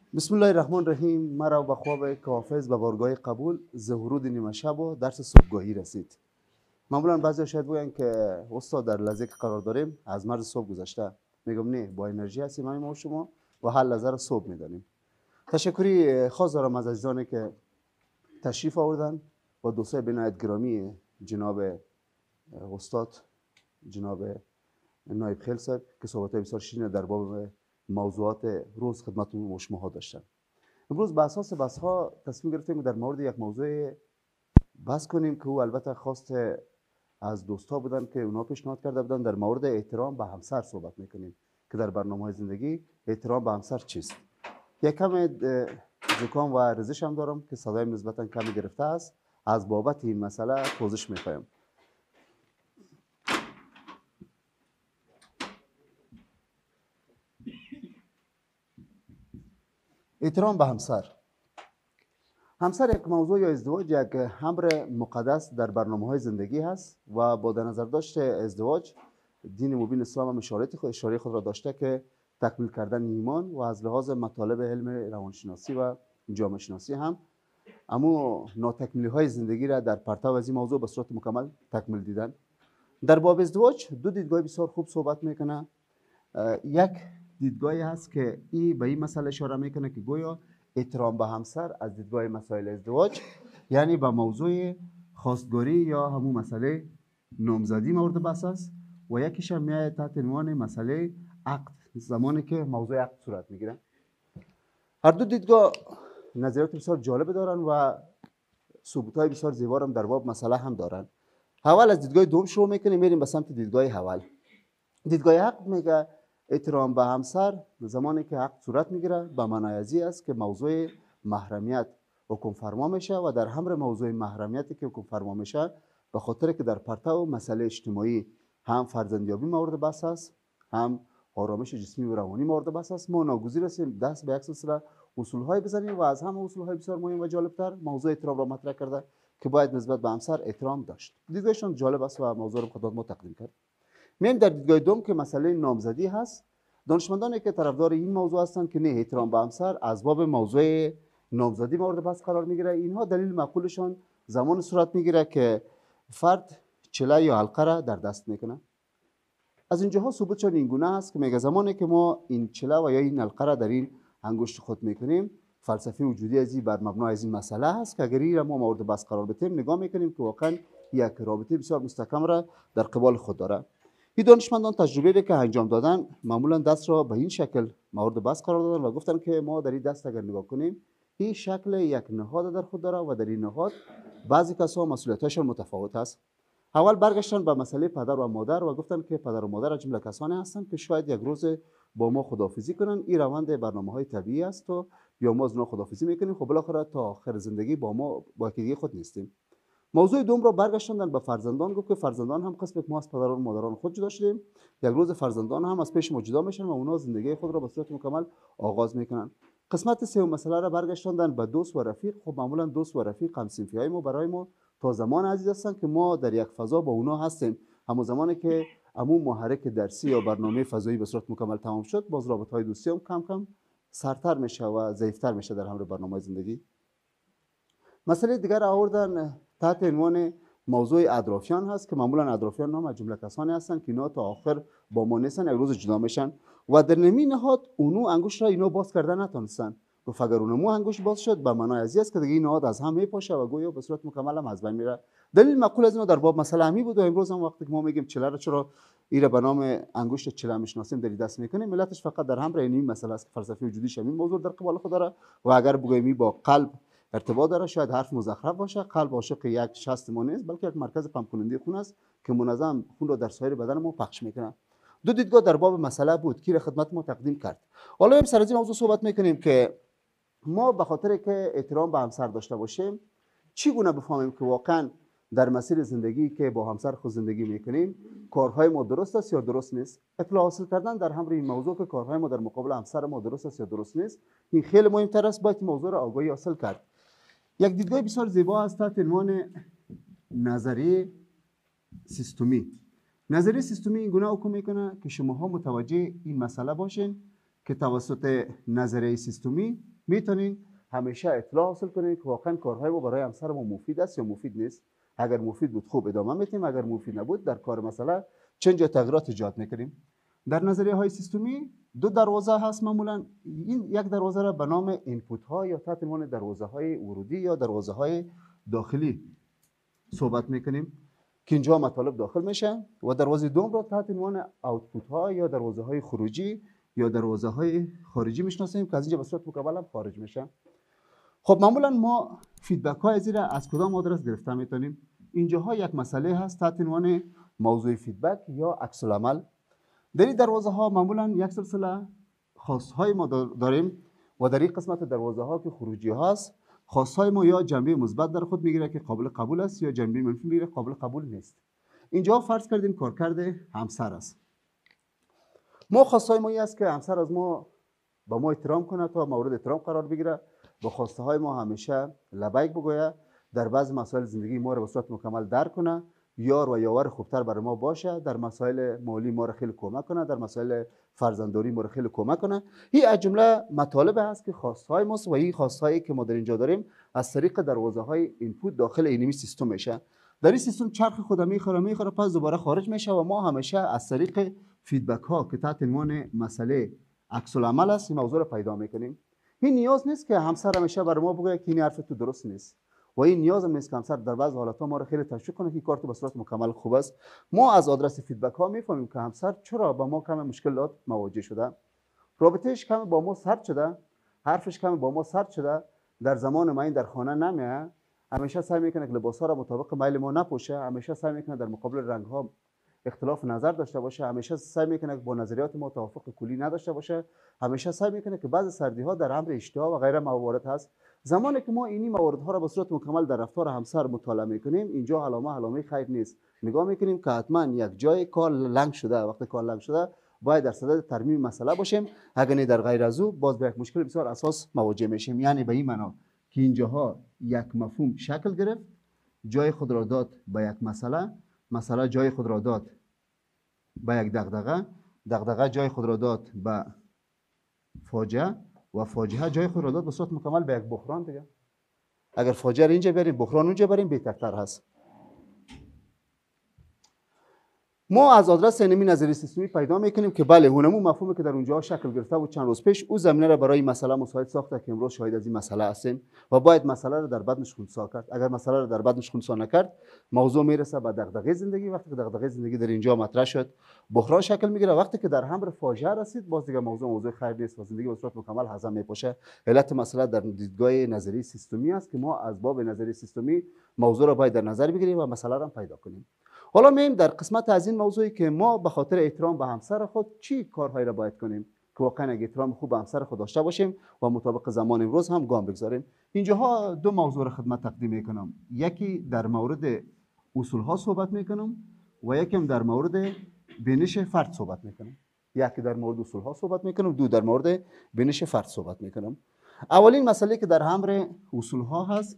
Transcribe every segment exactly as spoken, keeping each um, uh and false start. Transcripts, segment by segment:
بسم الله الرحمن الرحیم. مرا به خواب کافز به بارگاه قبول ظهور نیمه شب و درس صبحگاهی رسید. معمولا بعضی شاید بگن که استاد در لحظه که قرار داریم از مرز صبح گذشته. میگم نه، با انرژی هستیم همه ما و شما و هر لحظه را صبح میدانیم. تشکری خاص دارم از عزیزانی که تشریف آوردن و دوستای بینایت گرامی جناب استاد جناب نایب خیل صاحب که صحبت بسیار شیرین در باب موضوعات روز خدمت شما داشتن. امروز به اساس بحث ها تصمیم گرفتیم در مورد یک موضوع بحث کنیم که او البته خواست از دوستا بودن که اونا پیشنهاد کرده بودن. در مورد احترام به همسر صحبت میکنیم که در برنامه زندگی احترام به همسر چیست. یک کم زکام و رزش هم دارم که صدایم نسبتا کمی گرفته است. از بابت این مسئله پوزش میخوایم. احترام به همسر. همسر یک موضوع یا ازدواج یک امر مقدس در برنامه‌های زندگی هست و با در نظر داشت ازدواج دین مبین اسلام هم اشاره خود اشاره خود را داشته که تکمیل کردن ایمان و از لحاظ مطالب علم روانشناسی و جامعه شناسی هم اما ناتکمیلی های زندگی را در پرتو از این موضوع به صورت مکمل تکمیل دیدن. در باب ازدواج دو دیدگاه بسیار خوب صحبت میکنه. یک دیدگاهی هست که ای به این مسئله اشاره میکنه که گویا احترام به همسر از دیدگاه مسائل ازدواج یعنی به موضوع خواستگاری یا همون مسئله نامزدی مورد بحث است و یکیش هم میاد تحت عنوان مسئله عقد، زمانی که موضوع عقد صورت میگیره. هر دو دیدگاه نظریات بسیار جالب دارن و ثبوت‌های بسیار زیبا هم در باب مسئله هم دارن. اول از دیدگاه دوم شروع میکنیم، میریم به سمت دیدگاه اول. دیدگاه عقد میگه احترام به همسر زمانی که عقد صورت میگیره به معنای ازی است که موضوع محرمیت حکم فرما میشه و در امر موضوع محرمیتی که حکم فرما میشه به خاطر که در پرتو مسئله اجتماعی هم فرزندیابی مورد بحث است، هم آرامش جسمی و روانی مورد بحث است، ما ناگزیر هستیم دست به یک سلسله اصولهای بزنیم و از همه اصولهای بسیار مهم و جالبتر موضوع احترام را مطرح کرده که باید نسبت به همسر احترام داشت. دیدگاهشون جالب است و موضوع رو خدمت ما تقدیم کرد. میم در دیدگاه دوم که مسئله نامزدی هست. دانشمندانی که طرفدار این موضوع هستند که نه، احترام به همسر از باب موضوع نامزدی مورد بحث قرار میگیره. اینها دلیل معقولشان زمان صورت میگیره که فرد چله یا حلقه را در دست میکنه. از اینجاها ثبوتشان این گونه است که میگه زمانی که ما این چله و یا این حلقه را در این انگشت خود میکنیم، فلسفه وجودی از این بر مبنای از این مسئله هست که اگر این ما مورد بحث قرار بدیم نگاه میکنیم که واقعا یک رابطه بسیار مستحکم را در قبال خود داره. این دانشمندان تجربه که انجام دادن معمولا دست را به این شکل مورد بحث قرار دادن و گفتن که ما در این دست اگر نگاه کنیم این شکل یک نهاد در خود داره و در این نهاد بعضی کسا مسئولیتشان متفاوت است. اول برگشتن به مسئله پدر و مادر و گفتن که پدر و مادر از جمله کسانی هستند که شاید یک روز با ما خداحافظی کنن. این روند برنامه‌های طبیعی است و یا ما از اونها خداحافظی میکنیم، خب بالاخره تا آخر زندگی با ما با یکی خود نیستیم. موضوع دوم را برگشتندن به فرزندان، گفت که فرزندان هم قسم ما از پدران و مادران خود جدا شدیم، یک روز فرزندان هم از پیش ما جدا میشن و اونا زندگی خود را به صورت مکمل آغاز میکنن. قسمت سوم مسئله را برگشتندن به دوست و رفیق. خب معمولا دوست و رفیق هم صنفی های ما برای ما تا زمان عزیز هستن که ما در یک فضا با اونا هستیم. همون زمانی که همون محرک درسی یا برنامه فضایی به صورت مکمل تمام شد، باز رابطه های دوستی هم کم کم سرتر میشه و ضعیفتر میشه در همه برنامه زندگی. مسئله دیگر آوردن تحت عنوان موضوع اطرافیان هست که معمولا اطرافیان هم از جمله کسانی هستند که اینا تا آخر با ما نیستن، یک روز جدا میشن و در نمی نهاد اونو انگوش را اینا باز کردن نتونستن. گفت اگر اونمو انگوش باز شد به معنای ازی است که دیگه این نهاد از هم میپاشه و گویا به صورت مکمل هم از بین میره. دلیل معقول از اینا در باب مسئله همی بود و امروز هم وقتی که ما میگیم چله را چرا ایره به نام انگشت چله میشناسیم در دست میکنیم، ملتش فقط در هم این مسئله است که فلسفه وجودیش همین موضوع در قبال خود داره و اگر بگوییم با قلب ارتباط داره شاید حرف مزخرف باشه. قلب عاشق یک شست ما نیست بلکه یک مرکز پمپ کننده خون است که منظم خون را در سایر بدن ما پخش میکنه. دو دیدگاه در باب مسئله بود که خدمت ما تقدیم کرد. حالا هم سر از این موضوع صحبت میکنیم که ما به خاطر که احترام به همسر داشته باشیم چگونه بفهمیم که واقعا در مسیر زندگی که با همسر خود زندگی میکنیم کارهای ما درست است یا درست نیست. اطلاع حاصل کردن در همراه این موضوع که کارهای ما در مقابل همسر ما درست است یا درست نیست این خیلی مهمتر است. باید موضوع را آگاهی حاصل کرد. یک دیدگاه بسیار زیبا است تحت عنوان نظریه سیستمی. نظریه سیستمی این گونه حکم میکنه که شماها متوجه این مسئله باشین که توسط نظریه سیستمی میتونین همیشه اطلاع حاصل کنین که واقعا کارهای ما برای همسر ما مفید است یا مفید نیست. اگر مفید بود خوب ادامه میتیم، اگر مفید نبود در کار مسئله چنج یا تغییرات ایجاد میکنیم. در نظریه های سیستمی دو دروازه هست معمولا. این یک دروازه را به نام اینپوت ها یا تحت عنوان دروازه های ورودی یا دروازه های داخلی صحبت میکنیم که اینجا مطالب داخل میشه، و دروازه دوم را تحت عنوان آوتپوت ها یا دروازه های خروجی یا دروازه های خارجی میشناسیم که از اینجا به صورت مکمل هم خارج میشه. خب معمولا ما فیدبک های زیر از کدام آدرس گرفته میتونیم؟ اینجاها یک مسئله هست تحت عنوان موضوع فیدبک یا عکس العمل. در این دروازه ها معمولا یک سلسله خاص های ما داریم و در این قسمت دروازه ها که خروجی هست، خاص های ما یا جنبه مثبت در خود میگیره که قابل قبول است یا جنبه منفی میگیره قابل قبول نیست. اینجا فرض کردیم کارکرد همسر است. ما خاص های ما این است که همسر از ما با ما احترام کنه تا مورد احترام قرار بگیره، با خواسته های ما همیشه لبیک بگوید، در بعض مسائل زندگی ما را به صورت مکمل درک کنه، یار و یاور خوبتر برای ما باشه، در مسائل مالی ما را خیلی کمک کنه، در مسائل فرزندداری ما را خیلی کمک کنه. این از جمله مطالب هست که خواسته های ماست و این خواسته هایی که ما در اینجا داریم از طریق دروازه های اینپوت داخل اینمی سیستم میشه. در این سیستم چرخ خود میخوره میخوره پس دوباره خارج میشه و ما همیشه از طریق فیدبک ها که تحت عنوان مسئله عکس العمل است این موضوع را پیدا میکنیم. این نیاز نیست که همسر همیشه برای ما بگه که این حرف تو درست نیست، و این نیاز هم نیست که همسر در بعض حالات ها ما رو خیلی تشویق کنه که کار تو به صورت مکمل خوب است. ما از آدرس فیدبک ها میفهمیم که همسر چرا با ما کم مشکلات مواجه شده، رابطهش کم با ما سرد شده، حرفش کم با ما سرد شده، در زمان ما این در خانه نمیه، همیشه سعی میکنه که لباس ها را مطابق میل ما نپوشه، همیشه سعی میکنه در مقابل رنگ ها اختلاف نظر داشته باشه، همیشه سعی میکنه که با نظریات ما توافق کلی نداشته باشه، همیشه سعی میکنه که بعض سردی ها در امر اشتها و غیره موارد هست. زمانی که ما اینی موارد ها را به صورت مکمل در رفتار همسر مطالعه میکنیم، اینجا علامه علامه خیر نیست. نگاه میکنیم که حتما یک جای کار لنگ شده، وقتی کار لنگ شده باید در صدد ترمیم مسئله باشیم، اگر نه در غیر از او باز به یک مشکل بسیار اساس مواجه میشیم. یعنی به این معنا که اینجاها یک مفهوم شکل گرفت، جای خود را داد به یک مسئله، مسئله جای خود را داد به یک دغدغه، دغدغه جای خود را داد به فاجعه و فاجعه جای خود را داد به صورت مکمل به یک بحران دیگه. اگر فاجعه را اینجا بریم بحران اونجا بریم بهترتر هست. ما از آدرس اینمی نظری سیستمی پیدا میکنیم که بله اونمون مفهومی که در اونجا شکل گرفته و چند روز پیش او زمینه را برای مسئله مساعد ساخته که امروز شاهد از این مسئله هستیم و باید مسئله را در بدنش خنثی کرد. اگر مسئله را در بدنش خنثی نکرد موضوع میرسه به دغدغه زندگی. وقتی که دغدغه زندگی در اینجا مطرح شد بحران شکل میگیره. وقتی که در امر فاجعه رسید باز دیگه موضوع موضوع خیر نیست و زندگی به صورت مکمل هضم میپاشه. علت مسئله در دیدگاه نظری سیستمی است که ما از باب نظری سیستمی موضوع را باید در نظر بگیریم و مسئله را پیدا کنیم. حالا میایم در قسمت از این موضوعی که ما به خاطر احترام به همسر خود چی کارهایی را باید کنیم که واقعا یک احترام خوب به همسر خود داشته باشیم و مطابق زمان امروز هم گام بگذاریم. اینجاها دو موضوع را خدمت تقدیم میکنم. یکی در مورد اصول ها صحبت میکنم و یکی در مورد بینش فرد صحبت میکنم. یکی در مورد اصول ها صحبت میکنم، دو در مورد بینش فرد صحبت میکنم. اولین مسئله که در امر اصول ها هست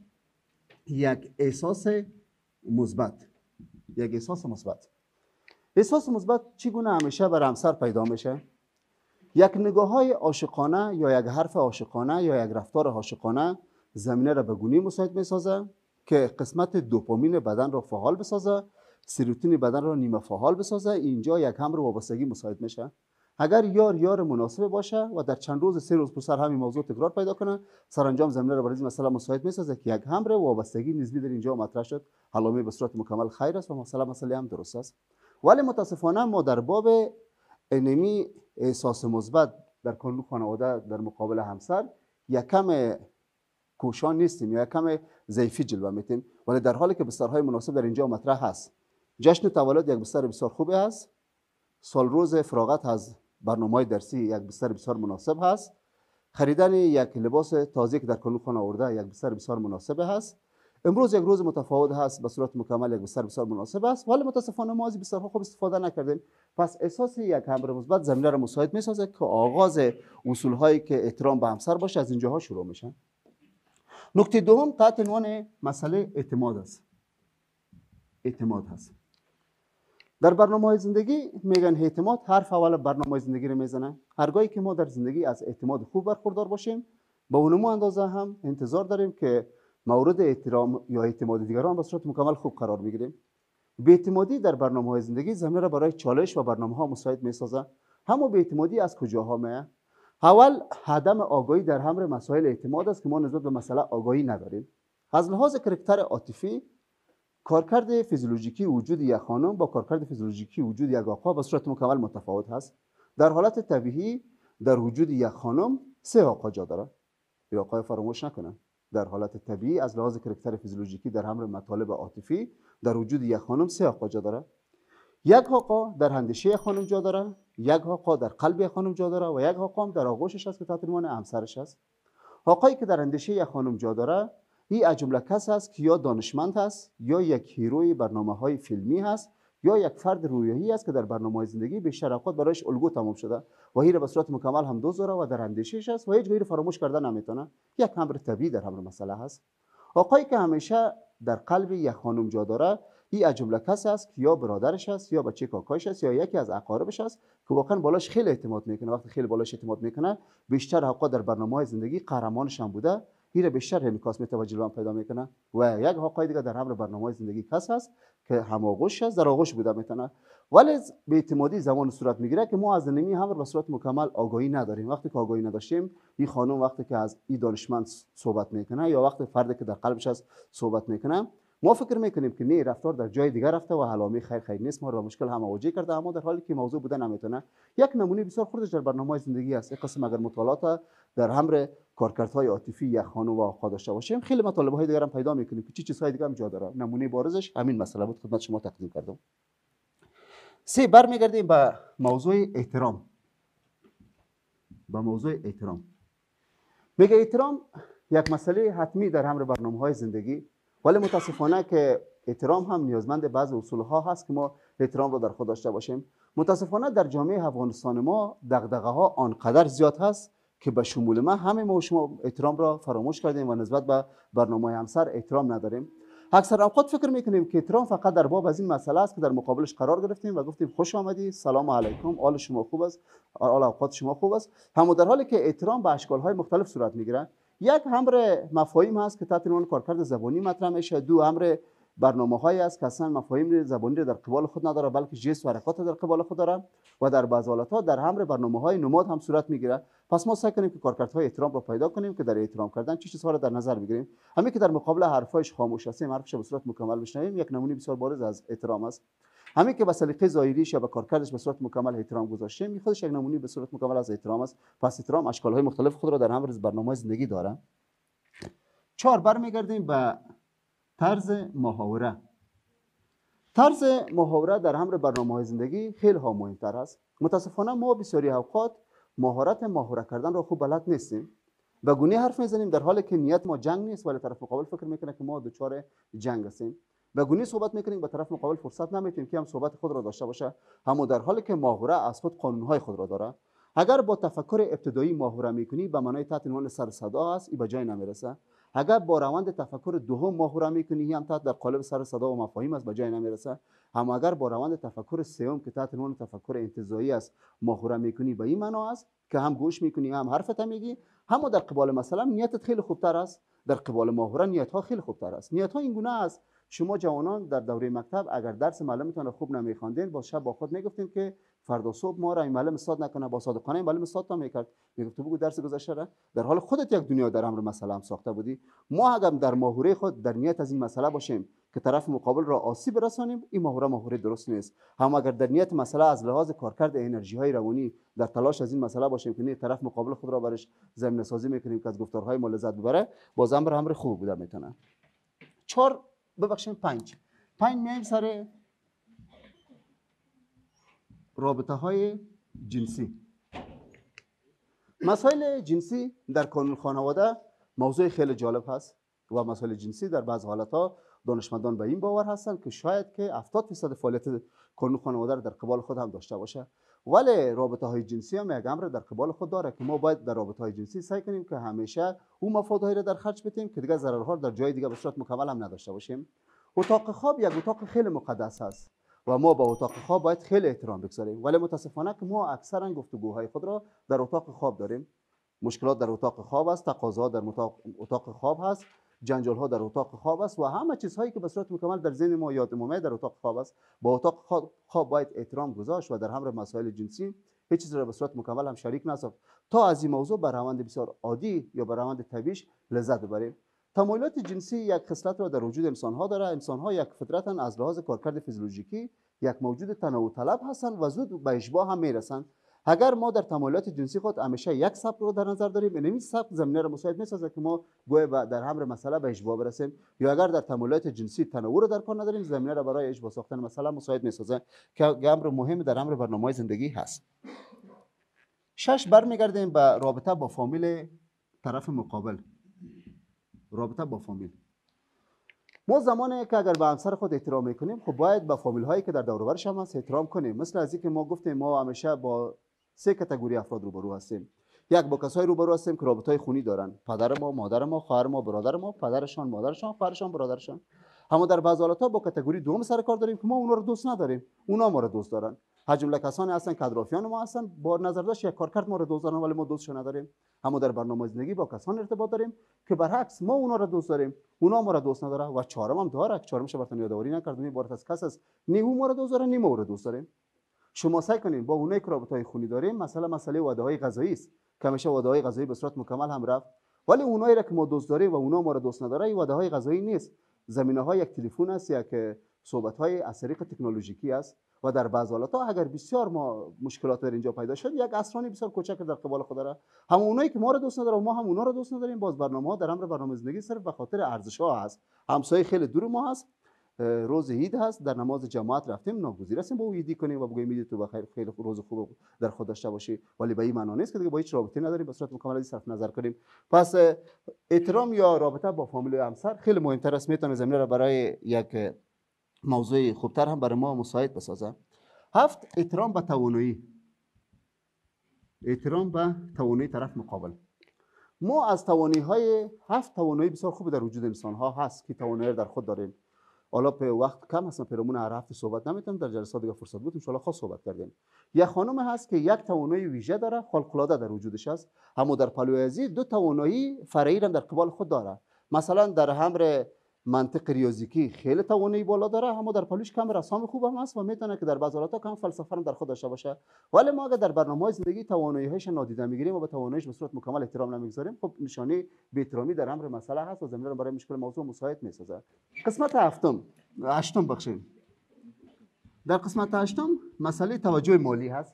یک احساس مثبت. یک احساس مثبت. احساس مثبت چگونه همیشه بر همسر پیدا میشه؟ یک نگاه های عاشقانه یا یک حرف عاشقانه یا یک رفتار عاشقانه زمینه را به گونه مساعد میسازه که قسمت دوپامین بدن را فعال بسازه، سروتونین بدن را نیمه فعال بسازه. اینجا یک امر وابستگی مساعد میشه. اگر یار یار مناسب باشه و در چند روز سه روز پسر همین موضوع تکرار پیدا کنه، سرانجام زمینه را برای این مسئله مساعد میسازه که یک امر وابستگی نسبی در اینجا مطرح شد. علامه به صورت مکمل خیر است و مسئله مسئله هم درست است. ولی متاسفانه ما در باب انمی احساس مثبت در کل خانواده در مقابل همسر یک کم کوشان نیستیم یا یک کم ضعیفی جلوه میتیم، ولی در حالی که بسترهای مناسب در اینجا مطرح هست. جشن تولد یک بستر بسیار خوبی است. سال روز فراغت از برنامه درسی یک بستر بسیار مناسب هست. خریدن یک لباس تازه که در کل خانه آورده یک بستر بسیار مناسب هست. امروز یک روز متفاوت هست، به صورت مکمل یک بستر بسیار مناسب است، ولی متاسفانه ما از این بسترها خوب استفاده نکردیم. پس احساس یک امر مثبت زمینه را مساعد میسازه که آغاز اصول هایی که احترام به همسر باشه از اینجاها شروع میشن. نکته دوم تحت عنوان مسئله اعتماد است. اعتماد هست. در برنامه زندگی میگن اعتماد حرف اول برنامه زندگی رو میزنه. هرگاهی که ما در زندگی از اعتماد خوب برخوردار باشیم، با اونمو اندازه هم انتظار داریم که مورد احترام یا اعتماد دیگران به صورت مکمل خوب قرار میگیریم. بی‌اعتمادی در برنامه‌های زندگی زمینه را برای چالش و برنامه‌ها مساعد می‌سازد. همو بی‌اعتمادی از کجاها میاد؟ اول عدم آگاهی در امر مسائل اعتماد است که ما نسبت به مسئله آگاهی نداریم. از لحاظ کاراکتر عاطفی، کارکرد فیزیولوژیکی وجود یک خانم با کارکرد فیزیولوژیکی وجود یک آقا به صورت مکمل متفاوت هست. در حالت طبیعی در وجود یک خانم سه آقا جا داره. این آقای فراموش نکنن. در حالت طبیعی از لحاظ کاراکتر فیزیولوژیکی در امر مطالب عاطفی در وجود یک خانم سه آقا جا داره. یک آقا در اندیشه خانم جا داره، یک آقا در قلب خانم جا داره و یک آقا هم در آغوشش است که تحت عنوان همسرش است. آقایی که در اندیشه خانم جا داره، این از جمله کس است که یا دانشمند است، یا یک هیروی برنامه‌های فیلمی هست، یا یک فرد رویایی است که در برنامه‌های زندگی بیشتر اوقات برایش الگو تمام شده و این به صورت مکمل هم دوست داره و در اندیشه‌اش است و هیچ گاهی فراموش کردن نمیتونه. یک امر طبیعی در امر مسئله هست. آقایی که همیشه در قلب یک خانم جا داره، این از جمله کسی است که یا برادرش است یا بچه کاکایش است یا یکی از اقاربش است که واقعا بالاش خیلی اعتماد میکنه. وقتی خیلی بالاش اعتماد میکنه، بیشتر اوقات در برنامه‌های زندگی قهرمانش هم بوده، این بیشتر انعکاس میتونه جلوه پیدا میکنه. و یک آقای دیگه در همه برنامه‌های زندگی کس است که هم آغوش است، در آغوش بوده میتونه. ولی به اعتمادی زمان صورت میگیره که ما از نمی هم به صورت مکمل آگاهی نداریم. وقتی که آگاهی نداشتیم، این خانم وقتی که از این دانشمند صحبت میکنه یا وقتی فردی که در قلبش است صحبت میکنه، ما فکر میکنیم که نه، رفتار در جای دیگر رفته و علامه خیر خیر نیست، ما را مشکل هم مواجه کرده، اما در حالی که موضوع بوده نمیتونه. یک نمونه بسیار خردش در برنامه‌های زندگی است. این قسم اگر مطالعات در امر کارکردهای عاطفی یک خانم و آقا داشته باشیم، خیلی مطالب‌های دیگر هم پیدا میکنیم که چی چیزهای دیگه هم جا داره. نمونه بارزش همین مسئله بود خدمت شما تقدیم کردم. سه، برمیگردیم به موضوع احترام. به موضوع احترام میگه احترام یک مسئله حتمی در امر برنامه‌های زندگی، ولی متاسفانه که احترام هم نیازمند بعض اصولها هست که ما احترام رو در خود داشته باشیم. متاسفانه در جامعه افغانستان ما دغدغه‌ها آنقدر زیاد هست که به شمول ما همه ما و شما احترام را فراموش کردیم و نسبت به برنامه همسر احترام نداریم. اکثر اوقات فکر میکنیم که احترام فقط در باب از این مسئله است که در مقابلش قرار گرفتیم و گفتیم خوش آمدی، سلام علیکم، حال شما خوب است، حال اوقات شما خوب است، هم در حالی که احترام به اشکال‌های مختلف صورت میگیره. یک امر مفاهیم هست که تحت عنوان کارکرد زبانی مطرح میشه. دو، امر برنامه‌هایی است که اصلا مفاهیم زبانی را در قبال خود نداره، بلکه جست و حرکات در قبال خود داره و در بعض حالت‌ها در امر برنامه‌های نماد هم صورت میگیره. پس ما سعی کنیم که کارکردهای احترام را پیدا کنیم که در احترام کردن چه چیزها را در نظر بگیریم. همین که در مقابل حرفایش خاموش هستیم، حرفش به صورت مکمل بشنویم، یک نمونه بسیار بارز از احترام است. همین که به سلیقه ظاهریش یا به کارکردش به صورت مکمل احترام گذاشتیم، خودش یک نمونه به صورت مکمل از احترام است. پس احترام اشکال‌های مختلف خود را در امر برنامه زندگی داره. چهار، برمیگردیم به طرز محاوره. طرز محاوره در امر برنامه‌های زندگی خیلی ها مهمتر است. متاسفانه ما بسیاری اوقات مهارت محاوره کردن را خوب بلد نیستیم و گونه حرف میزنیم در حالی که نیت ما جنگ نیست، ولی طرف مقابل فکر میکنه که ما دچار جنگ هستیم. و گونه صحبت میکنیم به طرف مقابل فرصت نمیتیم که هم صحبت خود را داشته باشه، اما در حالی که محاوره از خود قانونهای خود را داره. اگر با تفکر ابتدایی محاوره میکنی به معنای تحت عنوان سر صدا است، این به جای نمیرسه. اگر با روند تفکر دوم محاوره میکنی، هم تحت در قالب سر صدا و مفاهیم است، به جای نمیرسه. اما اگر با روند تفکر سوم که تحت عنوان تفکر انتزاعی است محاوره میکنی، به این معنا است که هم گوش میکنی، هم حرفت میگی، هم در قبال مثلا نیتت خیلی خوبتر است. در قبال محاوره نیت ها خیلی خوبتر است. نیت ها این گونه است. شما جوانان در دوره مکتب اگر درس معلمتون رو خوب نمیخواندین، با شب با خود میگفتین که فردا صبح ما را این معلم استاد نکنه، با صادقانه این معلم استاد تا میکرد، میگفت تو بگو درس گذشته را، در حال خودت یک دنیا در امر مسئله هم ساخته بودی. ما اگر در محاوره خود در نیت از این مسئله باشیم که طرف مقابل را آسیب برسانیم، این محاوره محاوره درست نیست. هم اگر در نیت مسئله از لحاظ کارکرد انرژی های روانی در تلاش از این مسئله باشیم که نه طرف مقابل خود را برش ضمن سازی میکنیم که از گفتارهای ما لذت ببره، باز امر امر خوب بوده میتونه. چهار ببخشید پنج پنج میایم سر رابطه های جنسی. مسائل جنسی در کانون خانواده موضوع خیلی جالب هست و مسائل جنسی در بعض حالتها دانشمندان به این باور هستند که شاید که هفتاد درصد فعالیت کانون خانواده را در قبال خود هم داشته باشه. ولی رابطه های جنسی هم یک امر در قبال خود داره که ما باید در رابطه های جنسی سعی کنیم که همیشه اون مفادهایی را در خرج بدیم که دیگه ضررها در جای دیگه به صورت مکمل هم نداشته باشیم. اتاق خواب یک اتاق خیلی مقدس است و ما با اتاق خواب باید خیلی احترام بگذاریم، ولی متاسفانه که ما اکثرا گفتگوهای خود را در اتاق خواب داریم. مشکلات در اتاق خواب است، تقاضاها در اتاق خواب هست، جنجال ها در اتاق خواب است و همه چیزهایی که به صورت مکمل در ذهن ما یادمون میاد در اتاق خواب است. با اتاق خواب باید احترام گذاشت و در همراه مسائل جنسی هیچ چیز را به صورت مکمل هم شریک نساخت تا از این موضوع به روند بسیار عادی یا به روند طبیعی لذت ببریم. تمایلات جنسی یک خصلت را در وجود انسان ها داره. انسان ها یک فطرتن، از لحاظ کارکرد فیزیولوژیکی یک موجود تنوع طلب هستند و زود به اشباع هم میرسند. اگر ما در تمایلات جنسی خود همیشه یک سبک رو در نظر داریم، این سبک زمینه را مساعد میسازه که ما گویا در همر مسئله به اشباع برسیم، یا اگر در تمایلات جنسی تنوع رو در کار نداریم، زمینه را برای اشباع ساختن مسئله مساعد میسازه که امر مهم در امر برنامه زندگی هست. شش، برمیگردیم به رابطه با فامیل طرف مقابل. رابطه با فامیل، ما زمانی که اگر به همسر خود احترام میکنیم، خب باید به فامیل هایی که در دور و برش هم هست احترام کنیم. مثل از اینکه ما گفتیم ما همیشه با سه کاتگوری افراد روبرو هستیم. یک، با کسایی روبرو هستیم که رابطه خونی دارن، پدر ما، مادر ما، خواهر ما، برادر ما، پدرشان، مادرشان، خواهرشان، برادرشان. اما در بعض حالات با کاتگوری دوم سر کار داریم که ما اونها رو دوست نداریم، اونها ما رو دوست دارن. از جمله کسانی هستن که اطرافیان ما هستن، با نظر داشت یک کارکرد ما رو دوست دارن ولی ما دوستشون نداریم. اما در برنامه زندگی با کسان ارتباط داریم که برعکس ما اونها رو دوست داریم، اونها ما رو دوست نداره. و چهارم هم داره، چهارمش براتون یادآوری نکردم، عبارت از کس است نی او ما رو دوست داره نی ما رو دوست داریم. شما سعی کنین با اونایی که رابطه‌های خونی داریم، مثلا مسئله وعده‌های غذایی است که همیشه وعده‌های غذایی به صورت مکمل هم رفت، ولی اونایی را که ما دوست داریم و اونها ما رو دوست نداره، این وعده‌های غذایی نیست. زمینه‌های یک تلفن است، یک صحبت‌های از طریق تکنولوژیکی است و در بعض حالات اگر بسیار ما مشکلات در اینجا پیدا شد، یک اسرانی بسیار کوچک در قبال خود داره. هم اونایی که ما رو دوست نداره و ما هم اونها رو دوست نداریم. باز برنامه‌ها در امر برنامه زندگی صرف به خاطر ارزش‌ها هست. همسایه خیلی دور ما هست، روز عید هست، در نماز جماعت رفتیم، ناگزیر هستیم با او عیدی کنیم و بگوییم عید تو بخیر، خیلی روز خوب در خود داشته باشی، ولی به این معنی نیست که دیگه با هیچ رابطه نداریم به صورت مکمل صرف نظر کنیم. پس احترام یا رابطه با فامیل و همسر خیلی مهمتر است، میتونه زمینه را برای یک موضوع خوبتر هم برای ما مساعد بسازه. هفت، احترام به توانایی. احترام به توانایی طرف مقابل. ما از توانایی های هفت توانایی بسیار خوب در وجود انسان ها هست که توانایی در خود داریم. حالا به وقت کم هستم، پیرامون هر هفته صحبت نمیتونم، در جلسات دیگه فرصت بود ان شاء الله خاص صحبت کردیم. یک خانم هست که یک توانایی ویژه داره، خلق العاده در وجودش است، اما در پلوی ازی دو توانایی فرعی را در قبال خود داره. مثلا در امر منطق ریاضیکی خیلی توانایی بالا داره، اما در پلوش کم رسام خوب هم هست و میتونه که در بعض حالات کم فلسفه هم در خود داشته باشه. ولی ما اگر در برنامه‌های زندگی توانایی‌هاش نادیده میگیریم و به تواناییش به صورت مکمل احترام نمیگذاریم، خب نشانه بی‌احترامی در امر مسئله هست و زمینه را برای مشکل موضوع مساعد میسازه. قسمت هفتم هشتم بخشیم. در قسمت هشتم مسئله توجه مالی هست.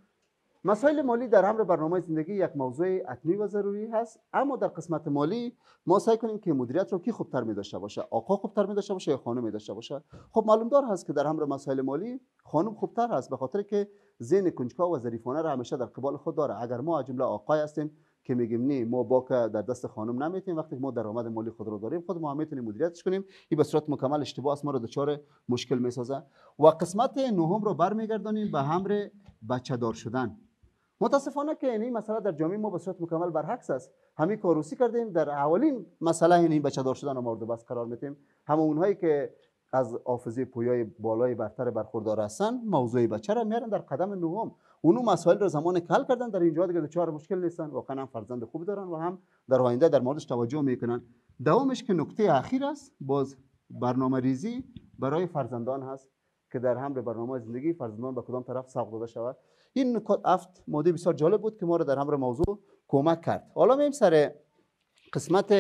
مسائل مالی در امر برنامه زندگی یک موضوع حتمی و ضروری هست، اما در قسمت مالی ما سعی کنیم که مدیریت رو کی خوبتر می داشته باشه، آقا خوبتر می داشته باشه یا خانم می داشته باشه. خب معلوم دار هست که در امر مسائل مالی خانم خوبتر هست، به خاطر که ذهن کنجکاو و ظریفانه را همیشه در قبال خود داره. اگر ما از جمله آقای هستیم که میگیم نه ما با که در دست خانم نمیتیم، وقتی ما درآمد مالی خود رو داریم خود ما هم میتونیم مدیریتش کنیم، این به صورت مکمل اشتباه است، ما رو دچار مشکل میسازه. و قسمت نهم رو برمیگردانیم به امر بچه دار شدن. متاسفانه که این مسئله در جامعه ما به صورت مکمل برعکس است. همین کاروسی کردیم در اولین مسئله این بچه دار شدن و مورد بحث قرار میدیم. همه اونهایی که از حافظه پویای بالای برتر برخوردار هستن موضوع بچه را میارن در قدم نهم. اونو مسائل رو زمان که حل کردن در اینجا دیگه دچار مشکل نیستن، واقعا هم فرزند خوب دارن و هم در آینده در موردش توجه میکنن. دومش که نکته اخیر است، باز برنامه ریزی برای فرزندان هست که در همر برنامه زندگی فرزندان به کدام طرف سوق داده شود. این نکات افت ماده بسیار جالب بود که ما رو در همر موضوع کمک کرد. حالا مییم سر قسمت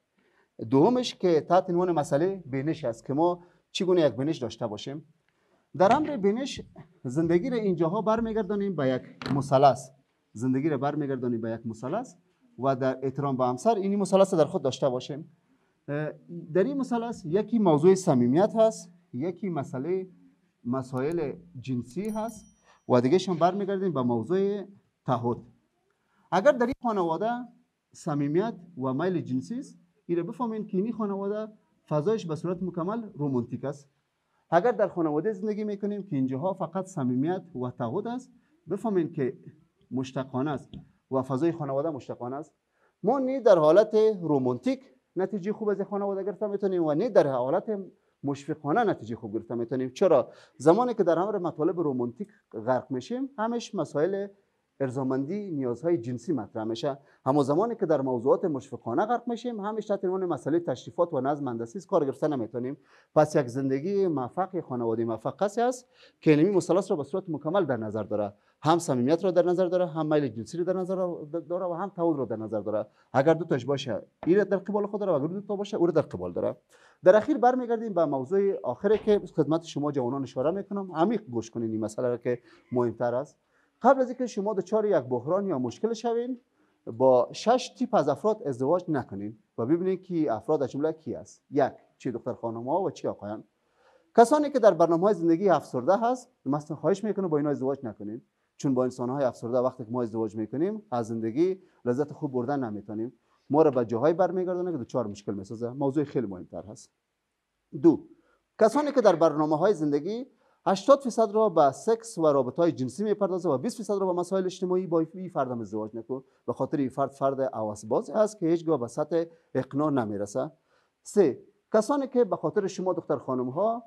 دومش که تحت عنوان مسئله بینش است که ما چگونه یک بینش داشته باشیم. در امر بینش زندگی را اینجاها برمیگردانیم به یک مثلث. زندگی را برمیگردانیم به یک مثلث و در احترام به همسر این مثلث در خود داشته باشیم. در این مثلث یکی موضوع صمیمیت هست، یکی مسئله مسائل جنسی هست و دیگه شون برمیگردیم به موضوع تعهد. اگر در این خانواده صمیمیت و میل جنسی است، این را بفهمین که این خانواده فضایش به صورت مکمل رومانتیک است. اگر در خانواده زندگی میکنیم که اینجاها فقط صمیمیت و تعهد است، بفهمین که مشتقانه است و فضای خانواده مشتقانه است. ما نه در حالت رومانتیک نتیجه خوب از خانواده گرفته میتونیم و نه در حالت مشفقانه نتیجه خوب گرفته میتونیم. چرا؟ زمانی که در امر مطالب رومانتیک غرق میشیم همش مسائل ارضامندی نیازهای جنسی مطرح میشه. همون زمانی که در موضوعات مشفقانه غرق میشیم، همش تحت عنوان مسئله تشریفات و نظم هندسی کار گرفتن نمیتونیم. پس یک زندگی موفق، یک خانواده موفق کسی است که علمی مثلث را به صورت مکمل در نظر داره. هم صمیمیت را در نظر داره، هم میل جنسی را در نظر داره و هم تعهد را در نظر داره. اگر دو تاش باشه این در قبال خود داره و اگر دو تا باشه او را در قبال داره. در اخیر برمیگردیم به موضوع آخری که خدمت شما جوانان اشاره میکنم. عمیق گوش کنین این مسئله را که مهمتر است. قبل از اینکه شما دچار یک بحران یا مشکل شوین، با شش تیپ از افراد ازدواج نکنین و ببینید که افراد از جمله کی است. یک، چی دختر خانم ها و چی آقایان. کسانی که در برنامه‌های زندگی افسرده هست، مثلا خواهش میکنم با اینا ازدواج نکنین، چون با انسان‌های افسرده وقتی که ما ازدواج میکنیم از زندگی لذت خوب بردن نمیتونیم، ما را به جاهای برمیگردونه که دچار مشکل میسازه. موضوع خیلی مهمتر هست. دو، کسانی که در برنامه‌های زندگی هشتاد درصد را به سکس و رابطه‌های جنسی میپردازه و بیست درصد را به مسائل اجتماعی، با این فرد هم ازدواج نکن، به خاطر این فرد فرد هوس‌باز است که هیچگاه به سطح اقناع نمیرسه. سه، کسانی که به خاطر شما دختر خانم ها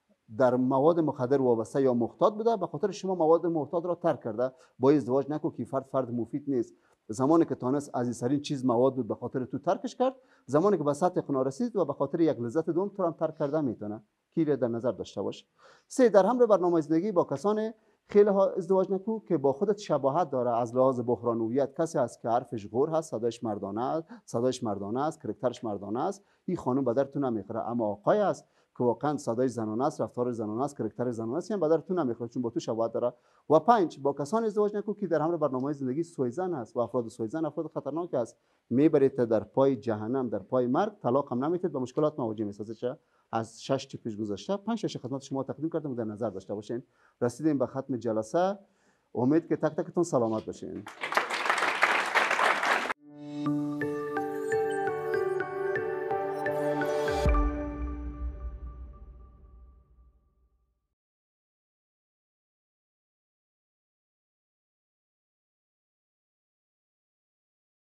در مواد مخدر وابسته یا محتاط بوده، به خاطر شما مواد محتاط را ترک کرده، با ازدواج نکن که فرد فرد مفید نیست. زمانی که تانست عزیزترین چیز مواد بود، به خاطر تو ترکش کرد. زمانی که به سطح اقناع رسید و به خاطر یک لذت دوم تو هم ترک کرده میتونه. کی را در نظر داشته باش. سه، در همراه برنامه زندگی با کسان خیلی ها ازدواج نکو که با خودت شباهت داره از لحاظ بحرانویت. کسی است که حرفش غور هست، صدایش مردانه است، صدایش مردانه است، کرکترش مردانه است. این خانم به درتون نمیخوره. اما آقای است که واقعا صدای زنانه است، رفتار زنانه است، کرکتر زنانه است، هم به درتون نمیخوره چون با تو شباهت داره. و پنج، با کسان ازدواج نکو که در همراه برنامه زندگی سویزن است و افراد سویزن افراد خطرناک است. میبرید در پای جهنم، در پای مرگ. طلاق هم نمیتید، به مشکلات مواجه میسازه. از شش تیپش گذشته پنج تاش خدمت شما تقدیم کردم، در نظر داشته باشین. رسیدیم به ختم جلسه. امید که تک تکتون سلامت باشین.